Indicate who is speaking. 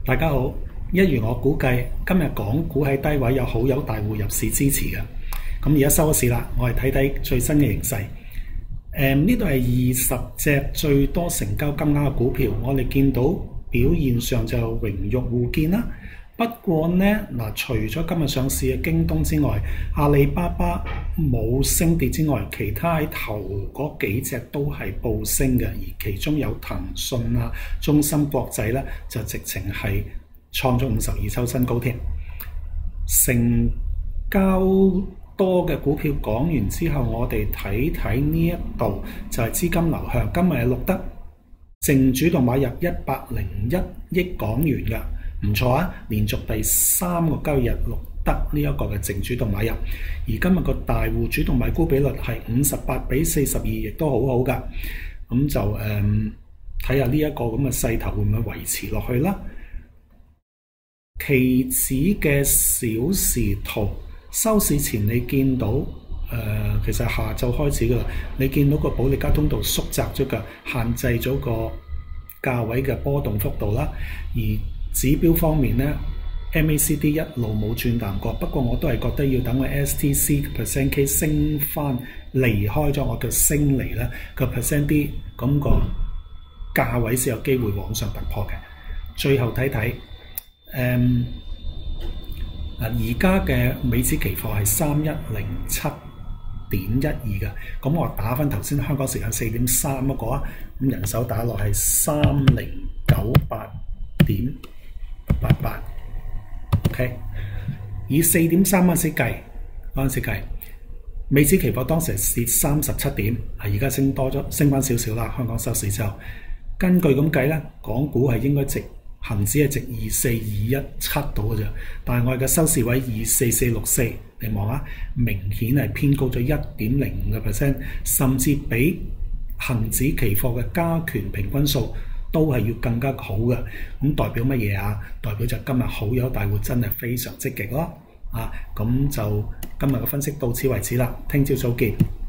Speaker 1: 大家好，一如我估計，今日港股喺低位有好友大戶入市支持嘅。咁而家收咗市啦，我係睇睇最新嘅形勢。呢度係20隻最多成交金額嘅股票，我哋見到表現上就榮辱互見啦。不過呢，除咗今日上市嘅京東之外，阿里巴巴冇升跌之外，其他喺頭嗰幾隻都係報升嘅，而其中有騰訊啊、中芯國際呢，就直情係創咗52周新高添。成交多嘅股票講完之後，我哋睇睇呢一度就係資金流向，今日係錄得淨主動買入101億港元嘅。唔錯啊！連續第3個交易日錄得呢一個嘅淨主動買入，而今日個大戶主動買沽比率係58:42，亦都好好噶。咁就睇下呢一個咁嘅勢頭會唔會維持落去啦。期指嘅小時圖收市前你見到其實下晝開始噶啦，你見到個保利加通道縮窄咗嘅，限制咗個價位嘅波動幅度啦，而指標方面呢 MACD 一路冇轉淡過，不過我都係覺得要等個 STC percent K 升翻離開咗我嘅升離咧個 percent D， 咁個價位先有機會往上突破嘅。最後睇睇而家嘅美指期貨係3107.12嘅，咁我打翻頭先香港時間4.3嗰個啊，咁人手打落係3098.88 OK， 以4.3嗰陣時計，美指期貨當時係跌37點，而家升翻少少啦。香港收市之後，根據咁計咧，港股係應該恆指係值24217度嘅啫，但係我哋嘅收市位24464，你望下，明顯係偏高咗1.05%，甚至比恆指期貨嘅加權平均數都係要更加好嘅。咁代表乜嘢啊？代表就今日好友大戶真係非常積極咯。咁就今日嘅分析到此為止啦，聽朝早見。